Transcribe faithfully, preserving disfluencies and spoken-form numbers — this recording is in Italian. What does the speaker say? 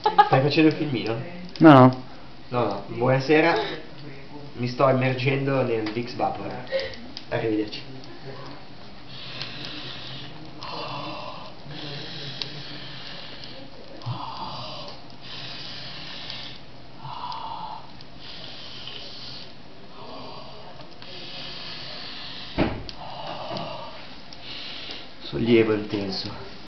Stai facendo il filmino? No, no. No, no. Buonasera. Mi sto immergendo nel Vicks Vapor. Arrivederci. Sollievo intenso.